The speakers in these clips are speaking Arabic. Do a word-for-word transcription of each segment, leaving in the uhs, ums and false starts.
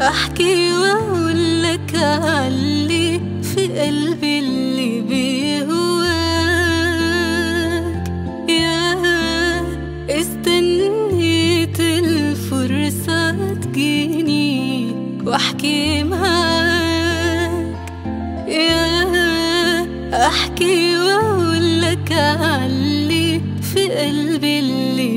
احكي واقول لك علي في قلبي اللي بيهواك. يا استنيت الفرصة تجيني واحكي معاك. يا احكي واقول لك علي في قلبي اللي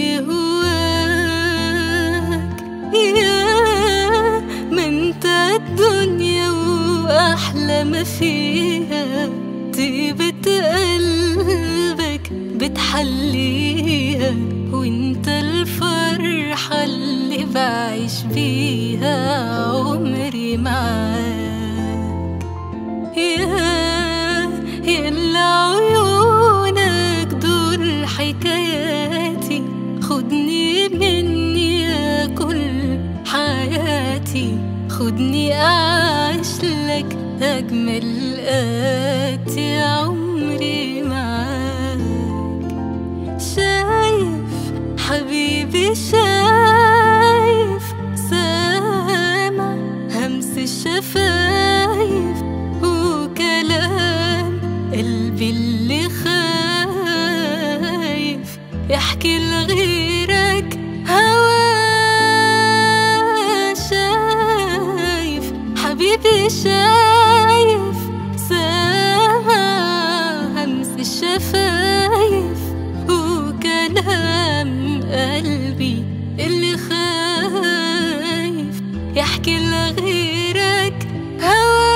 بيهواك. يا ما انت الدنيا واحلى ما فيها، طيبة قلبك بتحليها، وانت الفرحة اللي بعيش بيها عمري معاك. يا يلا عيونك دول حكاياتي، خدني مني يا كل حياتي، خدني أعيش لك أجمل آتي عمري معاك. شايف حبيبي شايف، سامع همس الشفايف وكلام قلبي اللي خايف يحكي لغيرك هوا. شايف حبيبي شايف، سامع همس الشفايف وكلام قلبي اللي خايف يحكي لغيرك هوا.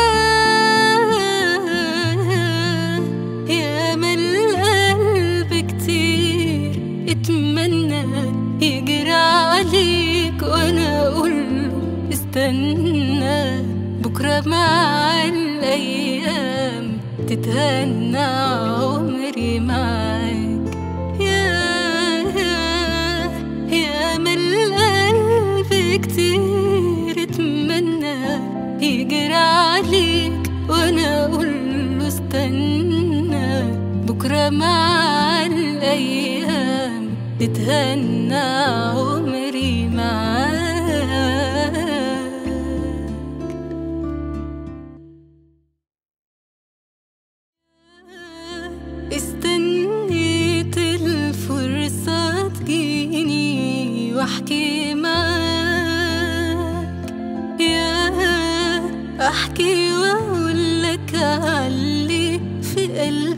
يا من القلب كتير اتمنى يجرى عليك، وانا اقوله استنى بكرة مع الايام تتهنى عمري معاك. يا يا يا من القلب كتير اتمنى يجرى عليك، وانا اقوله استنى بكرة مع الايام تتهنى عمري معاك. استنيت الفرصة تجيني واحكي معاك. يا احكي واقول لك علي في قلبي